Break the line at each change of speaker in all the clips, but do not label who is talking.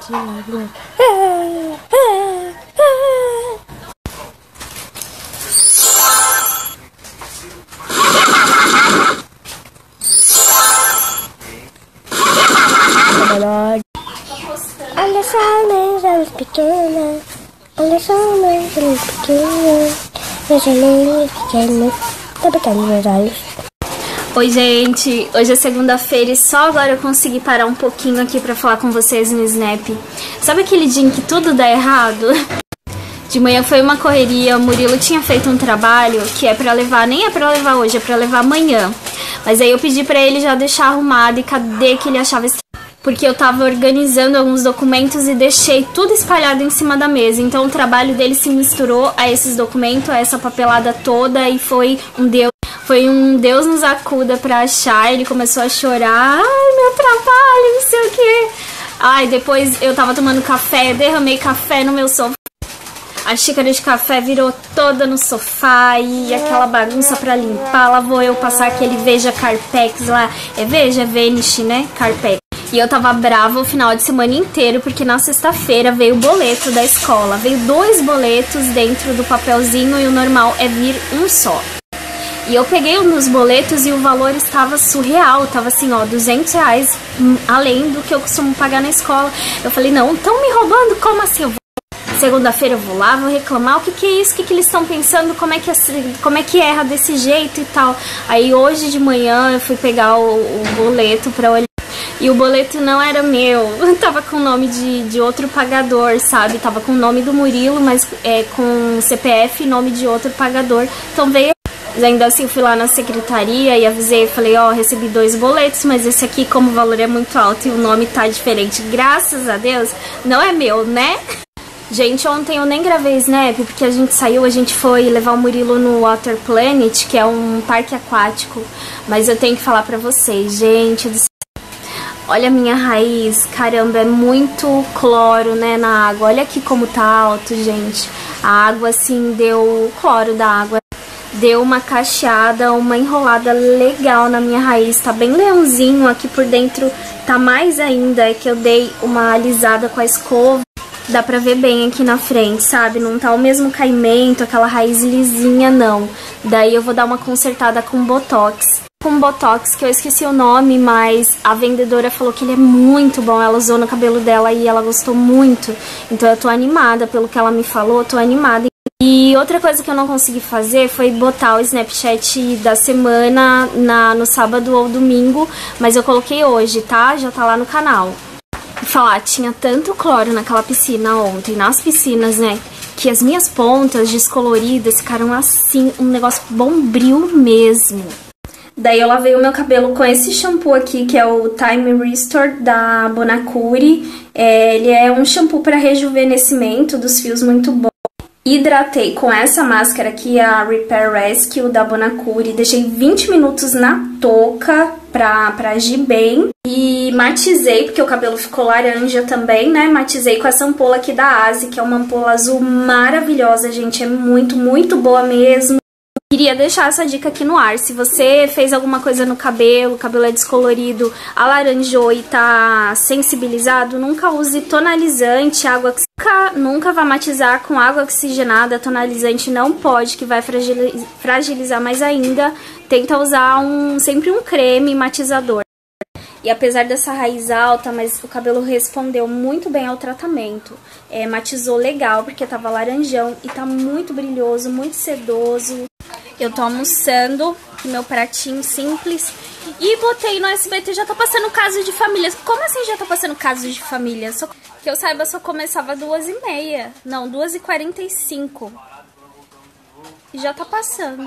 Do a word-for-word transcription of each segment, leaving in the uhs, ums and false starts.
Olha só, meus olhos pequenos. Olha só, meus olhos pequenos. Meus olhinhos pequenos. Tá botando meus olhos.
Oi, gente. Hoje é segunda-feira e só agora eu consegui parar um pouquinho aqui pra falar com vocês no Snap. Sabe aquele dia em que tudo dá errado? De manhã foi uma correria, o Murilo tinha feito um trabalho que é pra levar, nem é pra levar hoje, é pra levar amanhã. Mas aí eu pedi pra ele já deixar arrumado e cadê que ele achava esse... Porque eu tava organizando alguns documentos e deixei tudo espalhado em cima da mesa. Então o trabalho dele se misturou a esses documentos, a essa papelada toda e foi um Deus, foi um Deus nos acuda pra achar. Ele começou a chorar, ai meu trabalho, não sei o que. Ai, depois eu tava tomando café, derramei café no meu sofá. A xícara de café virou toda no sofá e aquela bagunça pra limpar. Lá vou eu passar aquele Veja Carpex lá. É Veja, é Vanish, né? Carpex. E eu tava brava o final de semana inteiro, porque na sexta-feira veio o boleto da escola. Veio dois boletos dentro do papelzinho e o normal é vir um só. E eu peguei um dos boletos e o valor estava surreal. Tava assim, ó, duzentos reais além do que eu costumo pagar na escola. Eu falei, não, estão me roubando? Como assim? Eu vou... Segunda-feira eu vou lá, vou reclamar, o que que é isso, o que que eles estão pensando, como é, que, como é que erra desse jeito e tal. Aí hoje de manhã eu fui pegar o, o boleto pra olhar. E o boleto não era meu, tava com o nome de, de outro pagador, sabe? Tava com o nome do Murilo, mas é, com C P F e nome de outro pagador. Então veio, ainda assim fui lá na secretaria e avisei, falei, ó, oh, recebi dois boletos, mas esse aqui, como o valor é muito alto e o nome tá diferente, graças a Deus, não é meu, né? Gente, ontem eu nem gravei Snap, porque a gente saiu, a gente foi levar o Murilo no Water Planet, que é um parque aquático. Mas eu tenho que falar pra vocês, gente, olha a minha raiz, caramba, é muito cloro, né, na água. Olha aqui como tá alto, gente. A água, assim, deu o cloro da água. Deu uma cacheada, uma enrolada legal na minha raiz. Tá bem leãozinho aqui por dentro, tá mais ainda. É que eu dei uma alisada com a escova. Dá pra ver bem aqui na frente, sabe? Não tá o mesmo caimento, aquela raiz lisinha, não. Daí eu vou dar uma consertada com Botox. Com Botox, que eu esqueci o nome, mas a vendedora falou que ele é muito bom. Ela usou no cabelo dela e ela gostou muito. Então eu tô animada, pelo que ela me falou, eu tô animada. E outra coisa que eu não consegui fazer foi botar o Snapchat da semana na, no sábado ou domingo, mas eu coloquei hoje, tá? Já tá lá no canal. E falar, tinha tanto cloro naquela piscina ontem, nas piscinas, né? Que as minhas pontas descoloridas ficaram assim, um negócio bombril mesmo. Daí eu lavei o meu cabelo com esse shampoo aqui, que é o Time Restore da Bonacure. É, ele é um shampoo para rejuvenescimento dos fios muito bom. Hidratei com essa máscara aqui, a Repair Rescue da Bonacure. Deixei vinte minutos na touca pra, pra agir bem. E matizei, porque o cabelo ficou laranja também, né? Matizei com essa ampola aqui da Asi, que é uma ampola azul maravilhosa, gente. É muito, muito boa mesmo. Queria deixar essa dica aqui no ar. Se você fez alguma coisa no cabelo, o cabelo é descolorido, alaranjou e tá sensibilizado, nunca use tonalizante, água nunca, nunca vá matizar com água oxigenada. Tonalizante não pode, que vai fragilizar, fragilizar mais ainda. Tenta usar um, sempre um creme matizador. E apesar dessa raiz alta, mas o cabelo respondeu muito bem ao tratamento. É, matizou legal, porque tava laranjão e tá muito brilhoso, muito sedoso. Eu tô almoçando, meu pratinho simples. E botei no S B T, já tá passando Casos de Família. Como assim já tá passando Casos de Família? Só, que eu saiba, só começava duas e meia. Não, duas e quarenta e cinco. E já tá passando.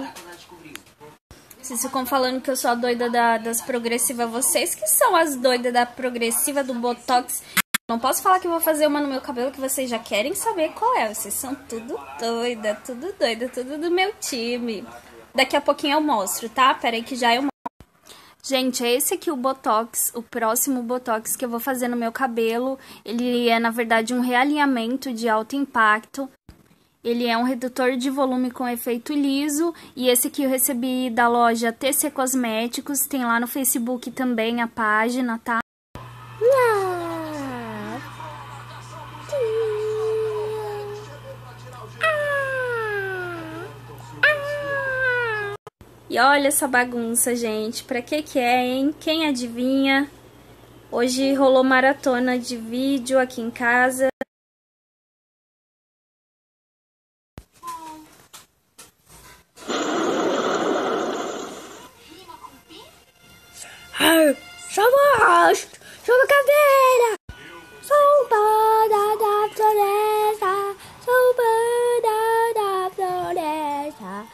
Vocês ficam falando que eu sou a doida da, das progressivas. Vocês que são as doidas da progressiva, do Botox. Não posso falar que vou fazer uma no meu cabelo que vocês já querem saber qual é. Vocês são tudo doida, tudo doida, tudo do meu time. Daqui a pouquinho eu mostro, tá? Pera aí que já eu mostro. Gente, é esse aqui o Botox, o próximo Botox que eu vou fazer no meu cabelo. Ele é, na verdade, um realinhamento de alto impacto. Ele é um redutor de volume com efeito liso. E esse aqui eu recebi da loja T C Cosméticos. Tem lá no Facebook também a página, tá? E olha essa bagunça, gente. Pra que que é, hein? Quem adivinha? Hoje rolou maratona de vídeo aqui em casa.
Somos uma cadeira, sombra da floresta, sombra da floresta.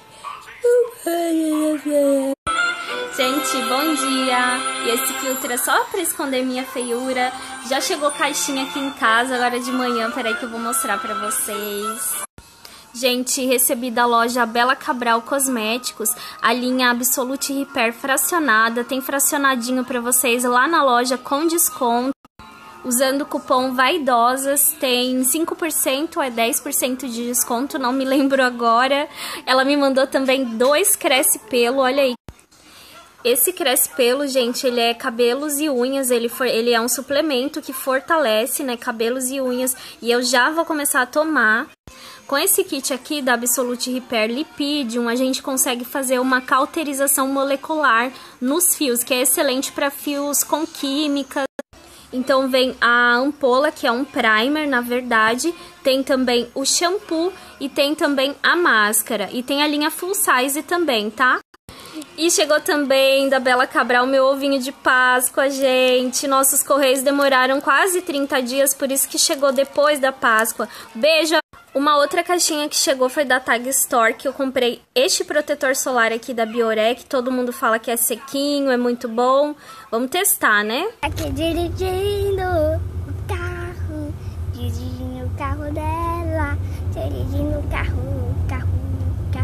Gente, bom dia! E esse filtro é só pra esconder minha feiura. Já chegou caixinha aqui em casa agora de manhã. Peraí que eu vou mostrar pra vocês. Gente, recebi da loja Bela Cabral Cosméticos a linha Absolute Repair fracionada. Tem fracionadinho pra vocês lá na loja com desconto. Usando o cupom VAIDOSAS, tem cinco por cento ou é dez por cento de desconto, não me lembro agora. Ela me mandou também dois cresce pelo, olha aí. Esse cresce pelo, gente, ele é cabelos e unhas, ele, for, ele é um suplemento que fortalece, né, cabelos e unhas. E eu já vou começar a tomar. Com esse kit aqui da Absolute Repair Lipidium, a gente consegue fazer uma cauterização molecular nos fios, que é excelente para fios com química. Então vem a ampola, que é um primer, na verdade, tem também o shampoo e tem também a máscara. E tem a linha full size também, tá? E chegou também da Bela Cabral meu ovinho de Páscoa, gente. Nossos correios demoraram quase trinta dias, por isso que chegou depois da Páscoa. Beijo! Uma outra caixinha que chegou foi da Tag Store, que eu comprei este protetor solar aqui da Bioré, todo mundo fala que é sequinho, é muito bom. Vamos testar, né?
Aqui dirigindo o carro, dirigindo o carro dela, dirigindo o carro, carro,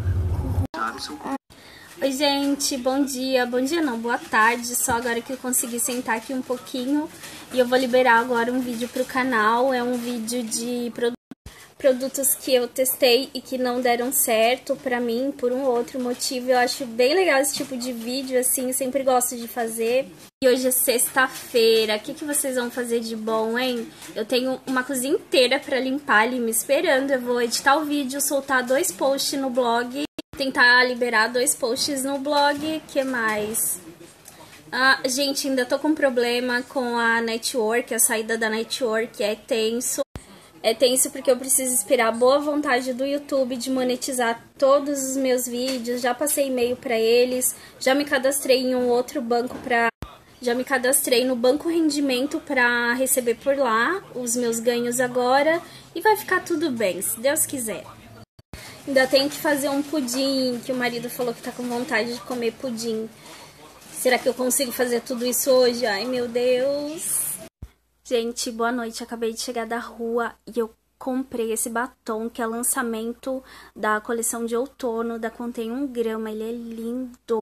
carro.
Oi, gente, bom dia. Bom dia não, boa tarde. Só agora que eu consegui sentar aqui um pouquinho. E eu vou liberar agora um vídeo pro canal. É um vídeo de produtos. Produtos que eu testei e que não deram certo pra mim por um ou outro motivo. Eu acho bem legal esse tipo de vídeo, assim, eu sempre gosto de fazer. E hoje é sexta-feira, o que, que vocês vão fazer de bom, hein? Eu tenho uma cozinha inteira pra limpar ali me esperando. Eu vou editar o vídeo, soltar dois posts no blog, tentar liberar dois posts no blog. O que mais? Ah, gente, ainda tô com problema com a network, a saída da network é tenso. É tenso porque eu preciso esperar a boa vontade do YouTube de monetizar todos os meus vídeos. Já passei e-mail para eles, já me cadastrei em um outro banco para... Já me cadastrei no Banco Rendimento para receber por lá os meus ganhos agora. E vai ficar tudo bem, se Deus quiser. Ainda tenho que fazer um pudim, que o marido falou que tá com vontade de comer pudim. Será que eu consigo fazer tudo isso hoje? Ai, meu Deus... Gente, boa noite. Acabei de chegar da rua e eu comprei esse batom que é lançamento da coleção de outono da Contém um grama. Ele é lindo.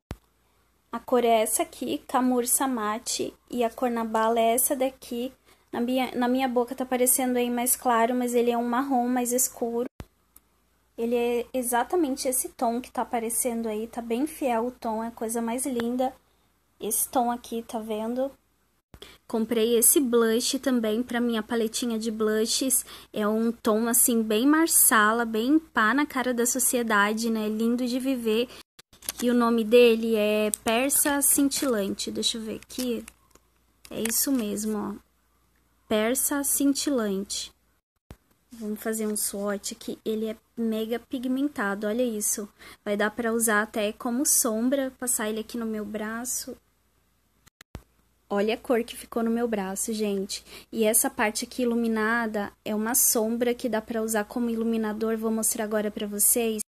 A cor é essa aqui, Camurça Mate, e a cor na bala é essa daqui. Na minha, na minha boca tá parecendo aí mais claro, mas ele é um marrom mais escuro. Ele é exatamente esse tom que tá aparecendo aí, tá bem fiel o tom, é a coisa mais linda. Esse tom aqui, tá vendo? Comprei esse blush também pra minha paletinha de blushes. É um tom assim bem marsala, bem pá na cara da sociedade, né? Lindo de viver. E o nome dele é Persa Cintilante. Deixa eu ver aqui. É isso mesmo, ó. Persa Cintilante. Vamos fazer um swatch aqui. Ele é mega pigmentado, olha isso. Vai dar pra usar até como sombra. Passar ele aqui no meu braço. Olha a cor que ficou no meu braço, gente. E essa parte aqui iluminada é uma sombra que dá pra usar como iluminador. Vou mostrar agora pra vocês.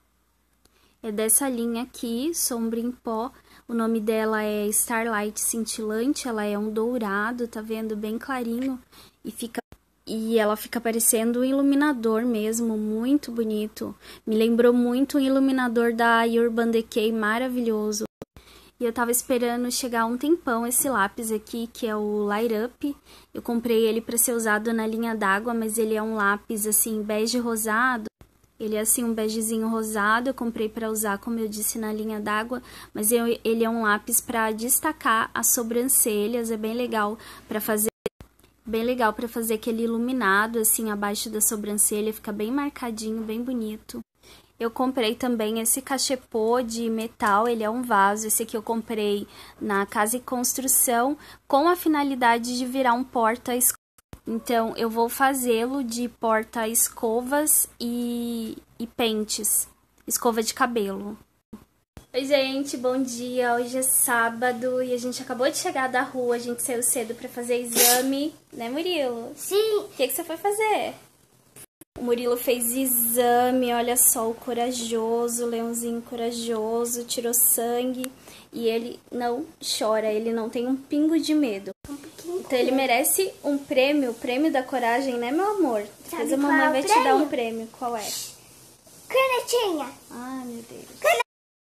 É dessa linha aqui, sombra em pó. O nome dela é Starlight Cintilante. Ela é um dourado, tá vendo? Bem clarinho. E, fica... e ela fica parecendo um iluminador mesmo, muito bonito. Me lembrou muito um iluminador da Urban Decay, maravilhoso. E eu tava esperando chegar há um tempão esse lápis aqui, que é o Light Up. Eu comprei ele pra ser usado na linha d'água, mas ele é um lápis assim, bege rosado. Ele é assim, um begezinho rosado. Eu comprei pra usar, como eu disse, na linha d'água. Mas eu, ele é um lápis pra destacar as sobrancelhas. É bem legal pra fazer... Bem legal pra fazer aquele iluminado, assim, abaixo da sobrancelha. Fica bem marcadinho, bem bonito. Eu comprei também esse cachepô de metal, ele é um vaso. Esse aqui eu comprei na Casa e Construção com a finalidade de virar um porta-escovas. Então, eu vou fazê-lo de porta-escovas e, e pentes, escova de cabelo. Oi, gente, bom dia. Hoje é sábado e a gente acabou de chegar da rua. A gente saiu cedo pra fazer exame, né, Murilo?
Sim.
O que, que você foi fazer? O Murilo fez exame, olha só, o corajoso, o leãozinho corajoso, tirou sangue e ele não chora, ele não tem um pingo de medo. Então ele merece um prêmio, o prêmio da coragem, né, meu amor? Depois a mamãe vai te dar um prêmio. Qual é?
Canetinha.
Ai, meu Deus. Can...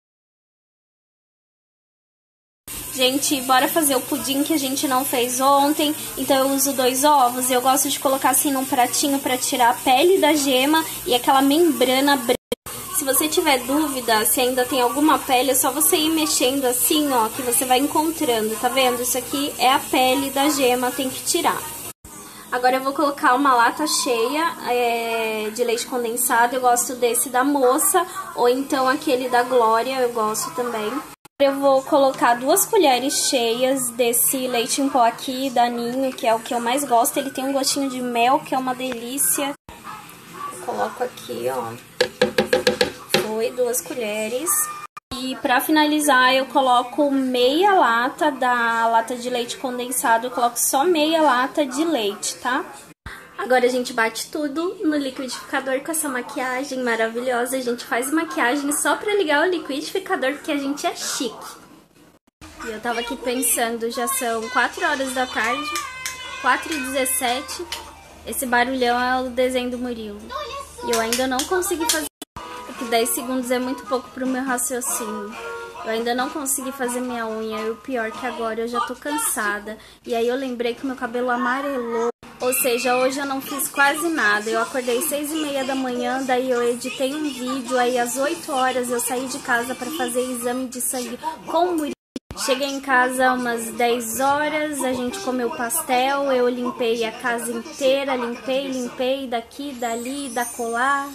Gente, bora fazer o pudim que a gente não fez ontem. Então eu uso dois ovos. Eu gosto de colocar assim num pratinho pra tirar a pele da gema e aquela membrana branca. Se você tiver dúvida se ainda tem alguma pele, é só você ir mexendo assim, ó, que você vai encontrando, tá vendo? Isso aqui é a pele da gema, tem que tirar. Agora eu vou colocar uma lata cheia é, de leite condensado. Eu gosto desse da Moça, ou então aquele da Glória, eu gosto também. Eu vou colocar duas colheres cheias desse leite em pó aqui, da Ninho, que é o que eu mais gosto. Ele tem um gostinho de mel, que é uma delícia. Eu coloco aqui, ó. Foi duas colheres. E pra finalizar, eu coloco meia lata da lata de leite condensado. Eu coloco só meia lata de leite, tá? Agora a gente bate tudo no liquidificador com essa maquiagem maravilhosa. A gente faz maquiagem só pra ligar o liquidificador, porque a gente é chique. E eu tava aqui pensando, já são quatro horas da tarde, quatro e dezessete. Esse barulhão é o desenho do Murilo. E eu ainda não consegui fazer, porque dez segundos é muito pouco pro meu raciocínio. Eu ainda não consegui fazer minha unha, e o pior que agora eu já tô cansada. E aí eu lembrei que meu cabelo amarelou. Ou seja, hoje eu não fiz quase nada. Eu acordei seis e meia da manhã, daí eu editei um vídeo, aí às oito horas eu saí de casa para fazer exame de sangue com o Murilo. Cheguei em casa umas dez horas, a gente comeu pastel, eu limpei a casa inteira, limpei, limpei daqui, dali, da colar.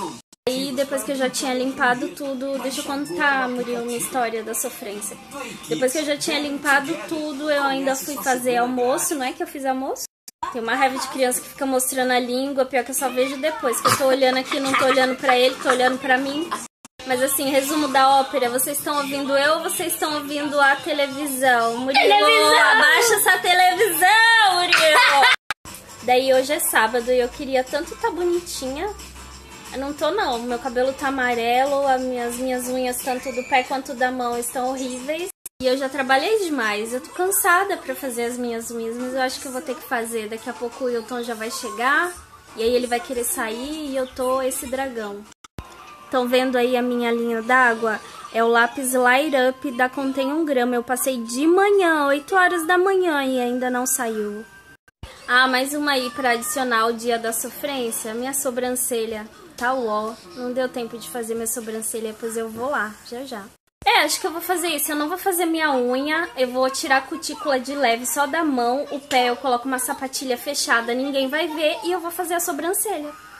Aí depois que eu já tinha limpado tudo, deixa eu contar, Murilo, uma história da sofrência. Depois que eu já tinha limpado tudo, eu ainda fui fazer almoço, não é que eu fiz almoço? Tem uma raiva de criança que fica mostrando a língua, pior que eu só vejo depois, que eu tô olhando aqui, não tô olhando pra ele, tô olhando pra mim. Mas assim, resumo da ópera, vocês estão ouvindo eu ou vocês estão ouvindo a televisão? Murilo, televisão! Abaixa essa televisão, Murilo! Daí hoje é sábado e eu queria tanto estar bonitinha. Eu não tô não, meu cabelo tá amarelo, as minhas, minhas unhas, tanto do pé quanto da mão, estão horríveis. E eu já trabalhei demais, eu tô cansada pra fazer as minhas unhas, mas eu acho que eu vou ter que fazer. Daqui a pouco o Wilton já vai chegar, e aí ele vai querer sair e eu tô esse dragão. Estão vendo aí a minha linha d'água? É o lápis Light Up da Contém um grama. Eu passei de manhã, oito horas da manhã, e ainda não saiu. Ah, mais uma aí pra adicionar o dia da sofrência. Minha sobrancelha tá uó. Não deu tempo de fazer minha sobrancelha, pois eu vou lá, já já. É, acho que eu vou fazer isso. Eu não vou fazer minha unha. Eu vou tirar a cutícula de leve só da mão. O pé eu coloco uma sapatilha fechada, ninguém vai ver. E eu vou fazer a sobrancelha.